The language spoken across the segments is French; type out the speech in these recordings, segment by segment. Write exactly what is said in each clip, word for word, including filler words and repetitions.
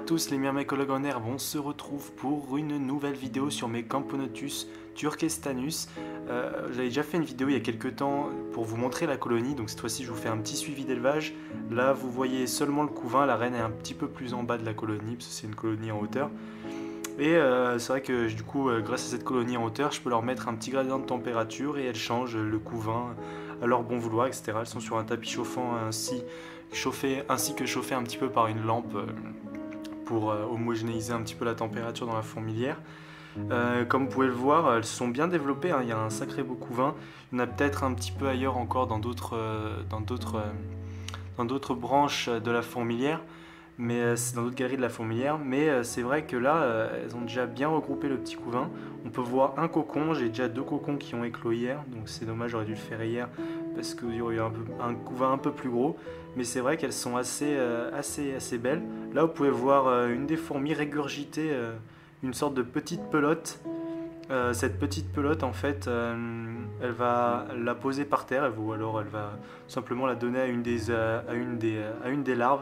tous les myrmécologues en herbe, on se retrouve pour une nouvelle vidéo sur mes Camponotus turkestanus. Euh, J'avais déjà fait une vidéo il y a quelques temps pour vous montrer la colonie, donc cette fois-ci je vous fais un petit suivi d'élevage. Là vous voyez seulement le couvain, la reine est un petit peu plus en bas de la colonie, parce que c'est une colonie en hauteur. Et euh, c'est vrai que du coup, euh, grâce à cette colonie en hauteur, je peux leur mettre un petit gradient de température et elles changent le couvain à leur bon vouloir, et cetera. Elles sont sur un tapis chauffant ainsi, chauffé, ainsi que chauffé un petit peu par une lampe euh, pour euh, homogénéiser un petit peu la température dans la fourmilière. Euh, comme vous pouvez le voir, elles se sont bien développées, hein. Il y a un sacré beau couvain. Il y en a peut-être un petit peu ailleurs encore dans d'autres euh, dans d'autres euh, dans d'autres branches de la fourmilière. Mais euh, c'est dans d'autres galeries de la fourmilière, mais euh, c'est vrai que là, euh, elles ont déjà bien regroupé le petit couvain. On peut voir un cocon, j'ai déjà deux cocons qui ont éclos hier, donc c'est dommage, j'aurais dû le faire hier, parce qu'il y aurait eu un, peu, un couvain un peu plus gros. Mais c'est vrai qu'elles sont assez, euh, assez, assez belles. Là, vous pouvez voir euh, une des fourmis régurgiter euh, une sorte de petite pelote. Euh, cette petite pelote, en fait, euh, elle va la poser par terre, ou alors elle va simplement la donner à une des, euh, à une des, euh, à une des larves.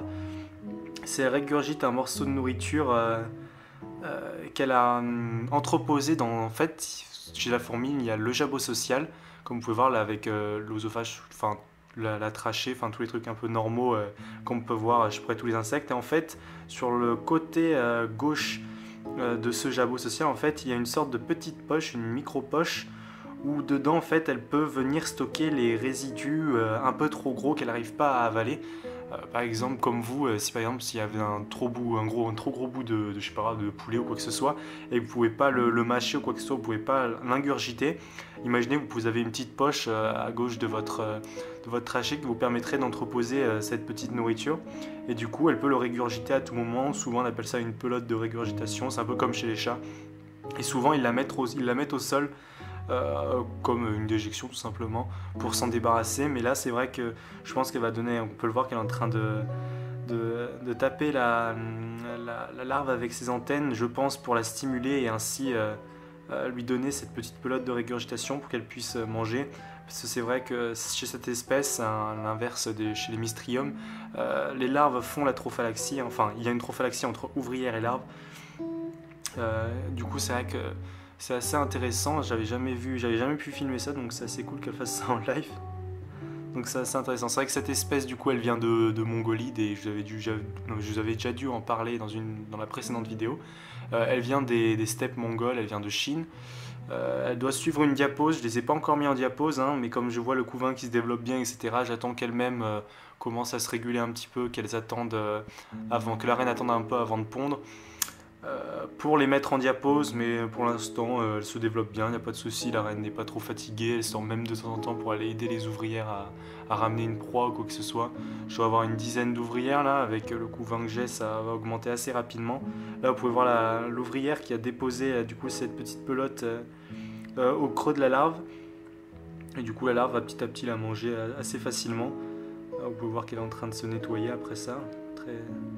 Si elle régurgite un morceau de nourriture euh, euh, qu'elle a hum, entreposé dans, en fait, chez la fourmi, il y a le jabot social, comme vous pouvez voir là avec euh, l'osophage, enfin la, la trachée, enfin tous les trucs un peu normaux euh, qu'on peut voir chez près tous les insectes. Et en fait, sur le côté euh, gauche euh, de ce jabot social, en fait, il y a une sorte de petite poche, une micro-poche, où dedans, en fait, elle peut venir stocker les résidus euh, un peu trop gros qu'elle n'arrive pas à avaler. Euh, par exemple, comme vous, euh, si par exemple s'il y avait un trop, bout, un gros, un trop gros bout de, de, je sais pas, de poulet ou quoi que ce soit, et que vous ne pouvez pas le, le mâcher ou quoi que ce soit, vous ne pouvez pas l'ingurgiter, imaginez que vous avez une petite poche euh, à gauche de votre, euh, de votre trachée qui vous permettrait d'entreposer euh, cette petite nourriture, et du coup elle peut le régurgiter à tout moment. Souvent on appelle ça une pelote de régurgitation, c'est un peu comme chez les chats, et souvent ils la mettent au, ils la mettent au sol, Euh, comme une déjection tout simplement pour s'en débarrasser. Mais là c'est vrai que je pense qu'elle va donner, on peut le voir qu'elle est en train de, de, de taper la, la, la larve avec ses antennes, je pense pour la stimuler et ainsi euh, euh, lui donner cette petite pelote de régurgitation pour qu'elle puisse manger. Parce que c'est vrai que chez cette espèce, à l'inverse de chez les Mystrium, euh, les larves font la trophalaxie, enfin il y a une trophalaxie entre ouvrière et larve. Euh, du coup c'est vrai que c'est assez intéressant, j'avais jamais vu, j'avais jamais pu filmer ça, donc c'est assez cool qu'elle fasse ça en live. Donc c'est assez intéressant. C'est vrai que cette espèce, du coup, elle vient de, de Mongolide, et je vous avais, dû, je vous avais déjà dû en parler dans, une, dans la précédente vidéo. Euh, elle vient des, des steppes mongoles, elle vient de Chine. Euh, elle doit suivre une diapose, je les ai pas encore mis en diapose, hein, mais comme je vois le couvain qui se développe bien, et cetera, j'attends qu'elles-mêmes euh, commencent à se réguler un petit peu, qu'elles attendent, euh, avant, que la reine attende un peu avant de pondre. Euh, pour les mettre en diapose, mais pour l'instant euh, elle se développe bien, il n'y a pas de souci, la reine n'est pas trop fatiguée, elle sort même de temps en temps pour aller aider les ouvrières à, à ramener une proie ou quoi que ce soit. Je dois avoir une dizaine d'ouvrières là, avec le couvain que j'ai, ça va augmenter assez rapidement. Là vous pouvez voir l'ouvrière qui a déposé euh, du coup cette petite pelote euh, euh, au creux de la larve, et du coup la larve va petit à petit la manger euh, assez facilement. Là, vous pouvez voir qu'elle est en train de se nettoyer après ça. Très...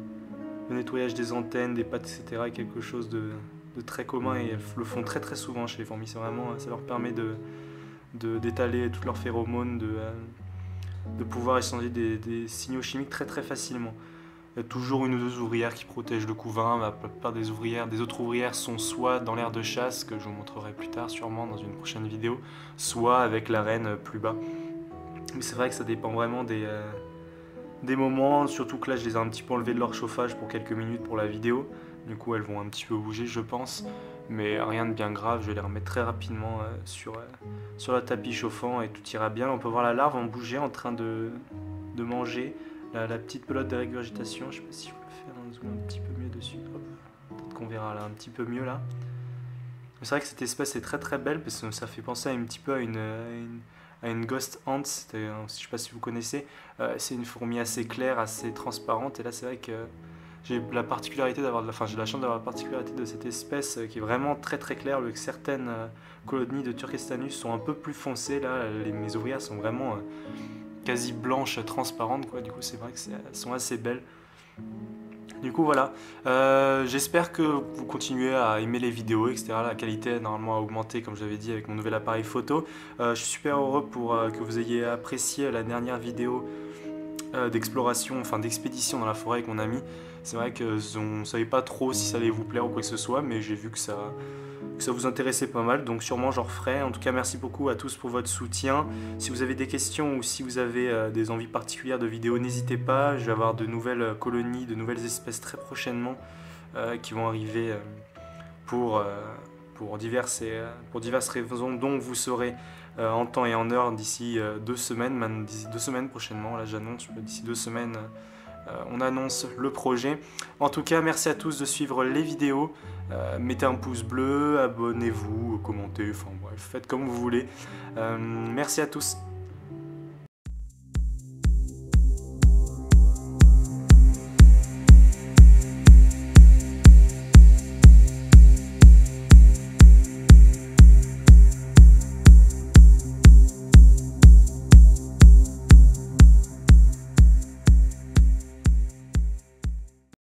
Le nettoyage des antennes, des pattes, et cetera est quelque chose de, de très commun, et elles le font très très souvent chez les fourmis. C'est vraiment, ça leur permet de, de, d'étaler toutes leurs phéromones, de, euh, de pouvoir échanger des, des signaux chimiques très très facilement. Il y a toujours une ou deux ouvrières qui protègent le couvain. La plupart des ouvrières, des autres ouvrières sont soit dans l'aire de chasse, que je vous montrerai plus tard sûrement dans une prochaine vidéo, soit avec la reine plus bas. Mais c'est vrai que ça dépend vraiment des... Euh, des moments, surtout que là je les ai un petit peu enlevés de leur chauffage pour quelques minutes pour la vidéo, du coup elles vont un petit peu bouger je pense, mais rien de bien grave, je vais les remettre très rapidement euh, sur, euh, sur le tapis chauffant et tout ira bien. On peut voir la larve en bouger en train de, de manger la, la petite pelote de régurgitation. Je sais pas si je peux faire un zoom un petit peu mieux dessus, peut-être qu'on verra là un petit peu mieux là. C'est vrai que cette espèce est très très belle parce que ça fait penser un petit peu à une, à une à une ghost ant, je ne sais pas si vous connaissez, euh, c'est une fourmi assez claire, assez transparente, et là c'est vrai que j'ai la particularité d'avoir, enfin j'ai la chance d'avoir la particularité de cette espèce euh, qui est vraiment très très claire, que certaines euh, colonies de Turkestanus sont un peu plus foncées, là les, mes ouvrières sont vraiment euh, quasi blanches, transparentes, quoi. Du coup c'est vrai qu'elles sont assez belles. Du coup voilà, euh, j'espère que vous continuez à aimer les vidéos, et cetera. La qualité normalement a augmenté comme je l'avais dit avec mon nouvel appareil photo. Euh, je suis super heureux pour euh, que vous ayez apprécié la dernière vidéo euh, d'exploration, enfin d'expédition dans la forêt avec mon ami. C'est vrai qu'on ne savait pas trop si ça allait vous plaire ou quoi que ce soit, mais j'ai vu que ça, que ça vous intéressait pas mal, donc sûrement j'en referai. En tout cas, merci beaucoup à tous pour votre soutien. Si vous avez des questions ou si vous avez euh, des envies particulières de vidéos, n'hésitez pas. Je vais avoir de nouvelles colonies, de nouvelles espèces très prochainement euh, qui vont arriver euh, pour, euh, pour, diverses, euh, pour diverses raisons dont vous saurez euh, en temps et en heure d'ici euh, deux semaines, d'ici deux semaines prochainement. Là, j'annonce d'ici deux semaines. Euh, on annonce le projet. En tout cas, merci à tous de suivre les vidéos. Euh, mettez un pouce bleu, abonnez-vous, commentez, enfin bref, faites comme vous voulez. Euh, merci à tous.